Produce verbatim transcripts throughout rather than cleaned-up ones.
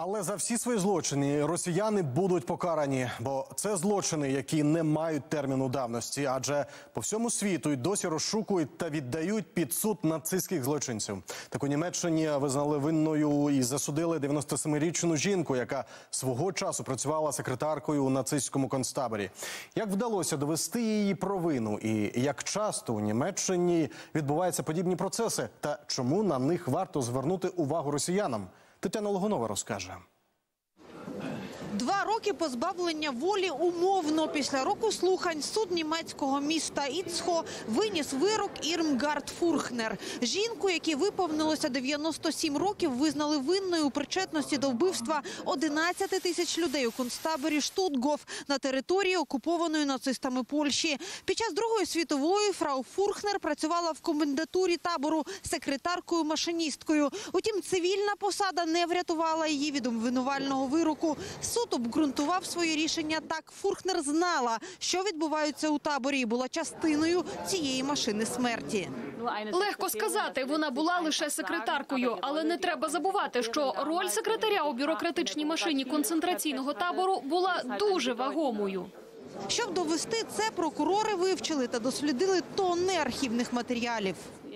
Але за всі свої злочини росіяни будуть покарані, бо це злочини, які не мають терміну давності, адже по всьому світу й досі розшукують та віддають під суд нацистських злочинців. Так у Німеччині визнали винною і засудили дев'яностосемирічну жінку, яка свого часу працювала секретаркою у нацистському концтаборі. Як вдалося довести її провину і як часто у Німеччині відбуваються подібні процеси та чому на них варто звернути увагу росіянам? Тетяна Логунова розкаже. Два роки позбавлення волі умовно. Після року слухань суд німецького міста Іцхо виніс вирок Ірмгард Фурхнер. Жінку, якій виповнилося дев'яносто сім років, визнали винною у причетності до вбивства одинадцяти тисяч людей у концтаборі Штутгоф на території, окупованої нацистами Польщі. Під час Другої світової фрау Фурхнер працювала в комендатурі табору секретаркою-машиністкою. Утім, цивільна посада не врятувала її від обвинувального вироку. Суд обґрунтував своє рішення так. Фурхнер знала, що відбувається у таборі, і була частиною цієї машини смерті. Легко сказати, вона була лише секретаркою, але не треба забувати, що роль секретаря у бюрократичній машині концентраційного табору була дуже вагомою. Щоб довести це, прокурори вивчили та дослідили тонни архівних матеріалів.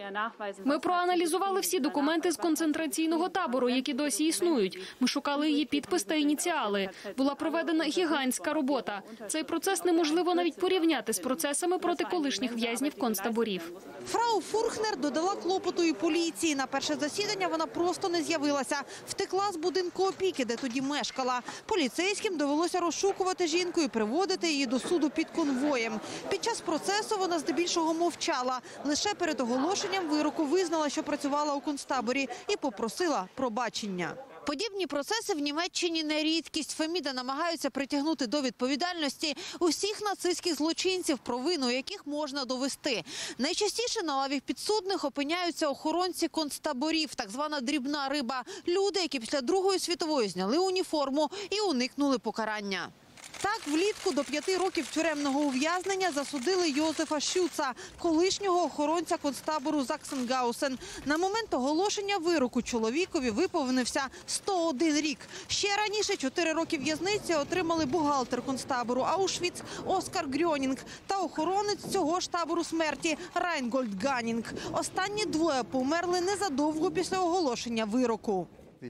Ми проаналізували всі документи з концентраційного табору, які досі існують. Ми шукали її підпис та ініціали. Була проведена гігантська робота. Цей процес неможливо навіть порівняти з процесами проти колишніх в'язнів концтаборів. Фрау Фурхнер додала клопоту і поліції. На перше засідання вона просто не з'явилася. Втекла з будинку опіки, де тоді мешкала. Поліцейським довелося розшукувати жінку і приводити її до суду під конвоєм. Під час процесу вона здебільшого мовчала. Лише перед оголошенням вироку визнала, що працювала у концтаборі, і попросила пробачення. Подібні процеси в Німеччині не рідкість. Феміда намагаються притягнути до відповідальності усіх нацистських злочинців, провину яких можна довести. Найчастіше на лаві підсудних опиняються охоронці концтаборів, так звана дрібна риба. Люди, які після Другої світової зняли уніформу і уникнули покарання. Так, влітку до п'яти років тюремного ув'язнення засудили Йозефа Шюца, колишнього охоронця концтабору Заксенгаусен. На момент оголошення вироку чоловікові виповнився сто один рік. Ще раніше чотири роки в'язниці отримали бухгалтер концтабору Аушвіц Оскар Грьонінг та охоронець цього ж табору смерті Райнгольд Ганінг. Останні двоє померли незадовго після оголошення вироку.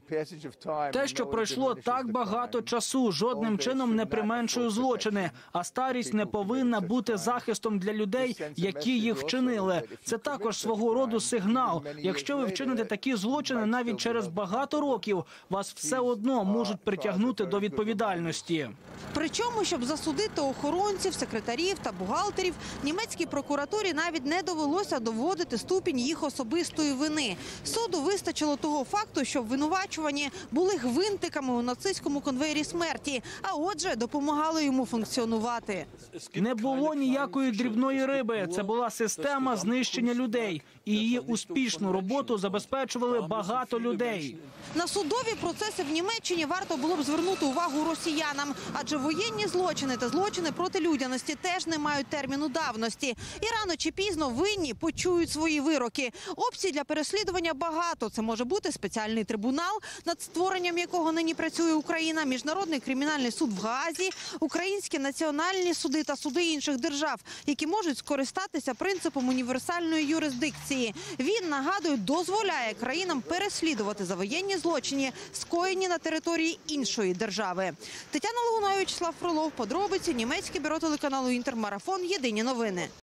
Те, що пройшло так багато часу, жодним чином не применшує злочини, а старість не повинна бути захистом для людей, які їх вчинили. Це також свого роду сигнал. Якщо ви вчините такі злочини навіть через багато років, вас все одно можуть притягнути до відповідальності. Причому, щоб засудити охоронців, секретарів та бухгалтерів, німецькій прокуратурі навіть не довелося доводити ступінь їх особистої вини. Суду вистачило того факту, що обвинувачувані були гвинтиками у нацистському конвеєрі смерті, а отже, допомагали йому функціонувати. Не було ніякої дрібної риби. Це була система знищення людей. І її успішну роботу забезпечували багато людей. На судові процеси в Німеччині варто було б звернути увагу росіянам, адже воєнні злочини та злочини проти людяності теж не мають терміну давності. І рано чи пізно винні почують свої вироки. Опцій для переслідування багато. Це може бути спеціальний трибунал, над створенням якого нині працює Україна, Міжнародний кримінальний суд в Гаазі, українські національні суди та суди інших держав, які можуть скористатися принципом універсальної юрисдикції. Він, нагадую, дозволяє країнам переслідувати за воєнні злочини, скоєні на території іншої держави. Тетяна Логунова, Вячеслав Фролов, подробиці, німецьке бюро телеканалу «Інтермарафон», єдині новини.